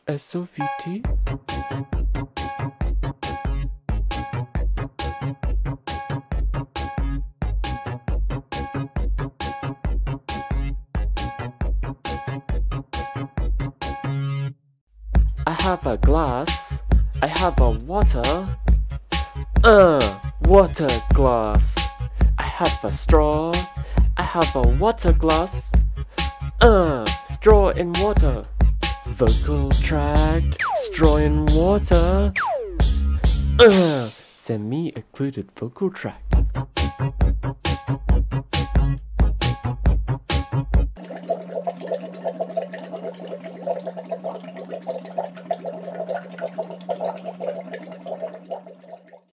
SOVT? I have a glass. I have a water. Water glass. I have a straw. I have a water glass. Straw in water. Vocal tract. Straw in water. Semi-occluded vocal tract.